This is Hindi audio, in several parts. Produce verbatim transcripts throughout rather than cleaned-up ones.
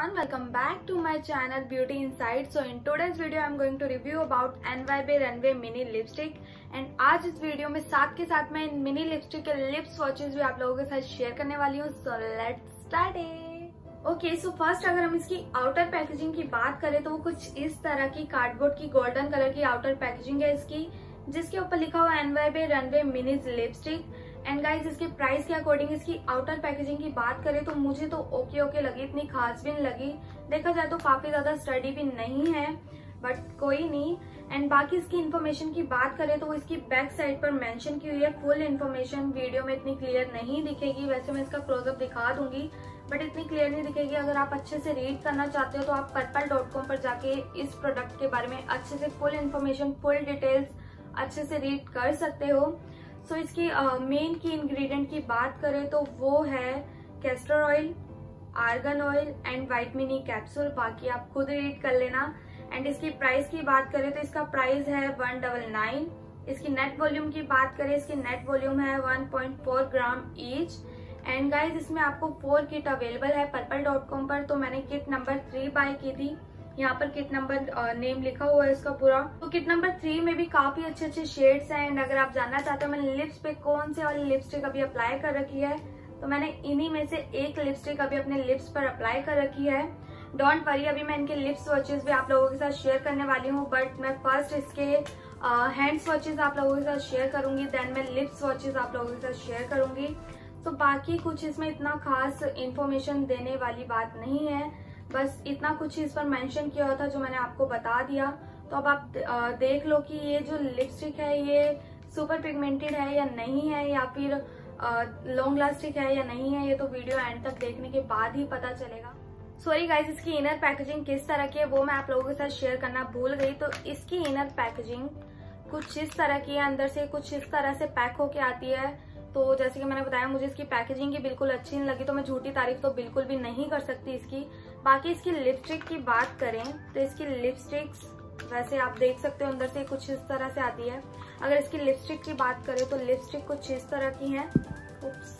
everyone, welcome back to my channel Beauty Insight. So in today's video I'm going to review about N Y B Runway Mini Lipstick and आज इस वीडियो में साथ के साथ मैं मिनी लिपस्टिक के लिप स्वॉचेस भी आप लोगों के साथ शेयर करने वाली हूँ. So let's start it. Okay, so first अगर हम इसकी आउटर पैकेजिंग की बात करें तो वो कुछ इस तरह की कार्डबोर्ड की गोल्डन कलर की आउटर पैकेजिंग है इसकी, जिसके ऊपर लिखा हुआ N Y B runway mini lipstick. And guys इसके प्राइस के अकॉर्डिंग इसकी आउटर पैकेजिंग की बात करें तो मुझे तो ओके ओके लगी, इतनी खास भी नहीं लगी. देखा जाए तो काफी ज्यादा स्टडी भी नहीं है, बट कोई नहीं. एंड बाकी इसकी इन्फॉर्मेशन की बात करें तो इसकी बैक साइड पर मेंशन की हुई है. फुल इन्फॉर्मेशन वीडियो में इतनी क्लियर नहीं दिखेगी, वैसे मैं इसका क्लोजअप दिखा दूंगी बट इतनी क्लियर नहीं दिखेगी. अगर आप अच्छे से रीड करना चाहते हो तो आप पर्पल डॉट कॉम पर जाके इस प्रोडक्ट के बारे में अच्छे से फुल इन्फॉर्मेशन फुल डिटेल्स अच्छे से रीड कर सकते हो. सो so, इसकी मेन की इंग्रेडिएंट की बात करें तो वो है castor oil, argan oil and white mini capsule. बाकी आप खुद रीड कर लेना. एंड इसकी प्राइस की बात करें तो इसका प्राइस है वन डबल नाइन. इसकी नेट वॉल्यूम की बात करें, इसकी नेट वॉल्यूम है one point four gram each. And guys इसमें आपको फोर किट अवेलेबल है पर्पल डॉट कॉम पर. तो मैंने किट नंबर थ्री बाय की थी. यहाँ पर किट नंबर नेम लिखा हुआ है इसका पूरा. तो किट नंबर थ्री में भी काफी अच्छे अच्छे शेड्स हैं. एंड अगर आप जानना चाहते हो मैंने लिप्स पे कौन से वाली लिपस्टिक अभी अप्लाई कर रखी है तो मैंने इन्हीं में से एक लिपस्टिक अभी अपने लिप्स पर अप्लाई कर रखी है. डोंट वरी, अभी मैं इनके लिप स्वॉचेस भी आप लोगों के साथ शेयर करने वाली हूँ, बट मैं फर्स्ट इसके हैंड स्वॉचेस आप लोगों के साथ शेयर करूंगी, देन मैं लिप स्वॉचेस आप लोगों के साथ शेयर करूंगी. तो बाकी कुछ इसमें इतना खास इन्फॉर्मेशन देने वाली बात नहीं है, बस इतना कुछ इस पर मेंशन किया हुआ था जो मैंने आपको बता दिया. तो अब आप देख लो कि ये जो लिपस्टिक है ये सुपर पिगमेंटेड है या नहीं है, या फिर लॉन्ग लास्टिक है या नहीं है. ये तो वीडियो एंड तक देखने के बाद ही पता चलेगा. सॉरी गाइज, इसकी इनर पैकेजिंग किस तरह की है वो मैं आप लोगों के साथ शेयर करना भूल गई. तो इसकी इनर पैकेजिंग कुछ इस तरह की है, अंदर से कुछ इस तरह से पैक होके आती है. तो जैसे कि मैंने बताया मुझे इसकी पैकेजिंग की बिल्कुल अच्छी नहीं लगी, तो मैं झूठी तारीफ तो बिल्कुल भी नहीं कर सकती इसकी. बाकी इसकी लिपस्टिक की बात करें तो इसकी लिपस्टिक्स वैसे आप देख सकते हो अंदर से कुछ इस तरह से आती है. अगर इसकी लिपस्टिक की बात करें तो लिपस्टिक कुछ इस तरह की है. उप्स.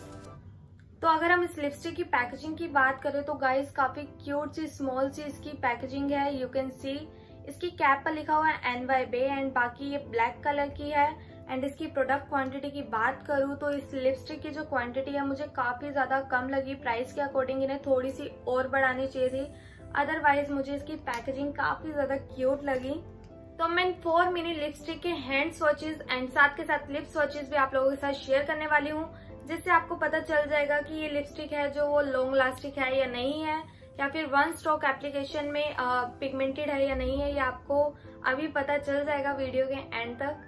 तो अगर हम इस लिपस्टिक की पैकेजिंग की बात करें तो गाइस काफी क्यूट सी स्मॉल सी इसकी पैकेजिंग है. यू कैन सी इसकी कैप पर लिखा हुआ है एन वाई बी एंड बाकी ये ब्लैक कलर की है. एंड इसकी प्रोडक्ट क्वांटिटी की बात करूँ तो इस लिपस्टिक की जो क्वांटिटी है मुझे काफी ज्यादा कम लगी. प्राइस के अकॉर्डिंग इन्हें थोड़ी सी और बढ़ानी चाहिए थी, अदरवाइज मुझे इसकी पैकेजिंग काफी ज्यादा क्यूट लगी. तो मैं फोर मिनी लिपस्टिक के हैंड स्वॉचेस एंड साथ के साथ लिप स्वॉचेस भी आप लोगों के साथ शेयर करने वाली हूँ, जिससे आपको पता चल जाएगा कि ये लिपस्टिक है जो वो लॉन्ग लास्टिक है या नहीं है, या फिर वन स्ट्रोक एप्लीकेशन में पिगमेंटेड है या नहीं है. ये आपको अभी पता चल जाएगा वीडियो के एंड तक.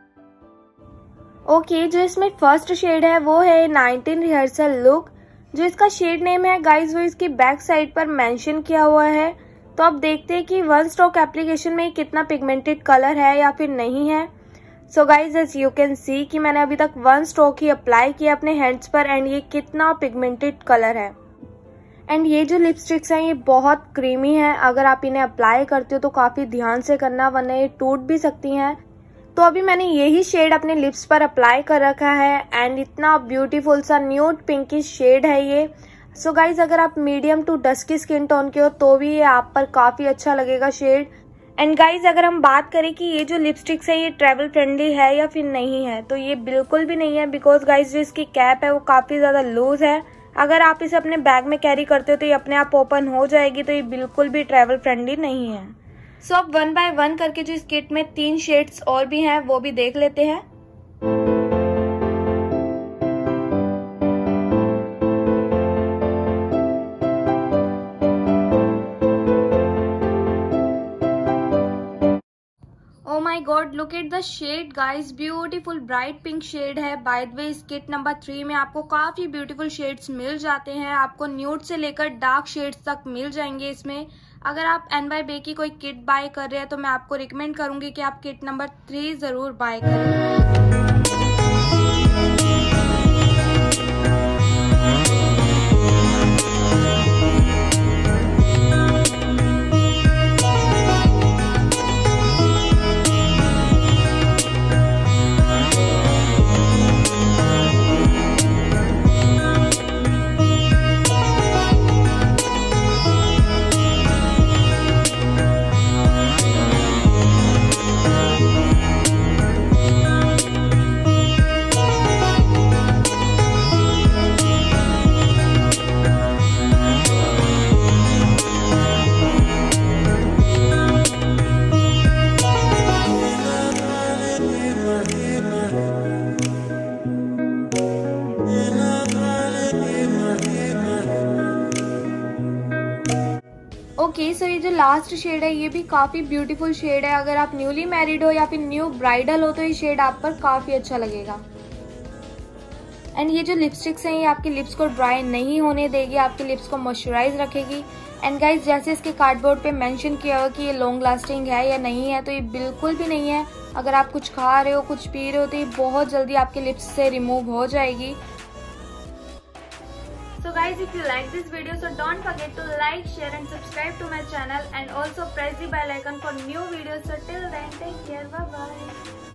ओके okay, जो इसमें फर्स्ट शेड है वो है नाइनटीन रिहर्सल लुक. जो इसका शेड नेम है गाइज वो इसकी बैक साइड पर मेंशन किया हुआ है. तो अब देखते हैं कि वन स्ट्रोक एप्लीकेशन में कितना पिगमेंटेड कलर है या फिर नहीं है. So guys as you can see कि मैंने अभी तक वन स्ट्रोक ही अप्लाई किया अपने हैंड्स पर एंड ये कितना पिगमेंटेड कलर है. एंड ये जो लिपस्टिक्स हैं ये बहुत क्रीमी है. अगर आप इन्हें अप्लाई करते हो तो काफी ध्यान से करना वरना ये टूट भी सकती हैं. तो अभी मैंने यही शेड अपने लिप्स पर अप्लाई कर रखा है एंड इतना ब्यूटीफुल सा न्यूड पिंकिश शेड है ये. सो so गाइज अगर आप medium to dusky skin tone के हो तो भी ये आप पर काफी अच्छा लगेगा शेड. एंड गाइज अगर हम बात करें कि ये जो लिपस्टिक्स है ये ट्रेवल फ्रेंडली है या फिर नहीं है तो ये बिल्कुल भी नहीं है, बिकॉज गाइज जो इसकी कैप है वो काफी ज्यादा लूज है. अगर आप इसे अपने बैग में कैरी करते हो तो ये अपने आप ओपन हो जाएगी, तो ये बिल्कुल भी ट्रेवल फ्रेंडली नहीं है. सो so, अब वन बाय वन करके जो इस किट में तीन शेड्स और भी हैं वो भी देख लेते हैं. Oh my god, look at the shade guys, beautiful bright pink shade है. बाय द वे इस किट नंबर थ्री में आपको काफी ब्यूटीफुल शेड्स मिल जाते हैं. आपको न्यूड से लेकर डार्क शेड्स तक मिल जाएंगे इसमें. अगर आप एन वाई बी की कोई किट बाय कर रहे हैं तो मैं आपको रिकमेंड करूंगी कि आप किट नंबर थ्री जरूर बाय करें. ओके सो ये जो लास्ट शेड है ये भी काफ़ी ब्यूटीफुल शेड है। अगर आप न्यूली मैरिड हो या फिर न्यू ब्राइडल हो तो ये शेड आप पर काफ़ी अच्छा लगेगा। एंड ये जो लिपस्टिक्स हैं ये आपके लिप्स को ड्राई नहीं होने देगी, आपके लिप्स को मॉइस्चराइज रखेगी। एंड गाइज जैसे इसके कार्डबोर्ड पे मेंशन किया हुआ कि ये लॉन्ग लास्टिंग है या नहीं है, तो ये बिल्कुल भी नहीं है। अगर आप कुछ खा रहे हो, कुछ पी रहे हो तो ये बहुत जल्दी आपके लिप्स से रिमूव हो जाएगी। So guys, if you like this video, so don't forget to like, share and subscribe to my channel and also press the bell icon for new videos. So till then, take care, bye bye.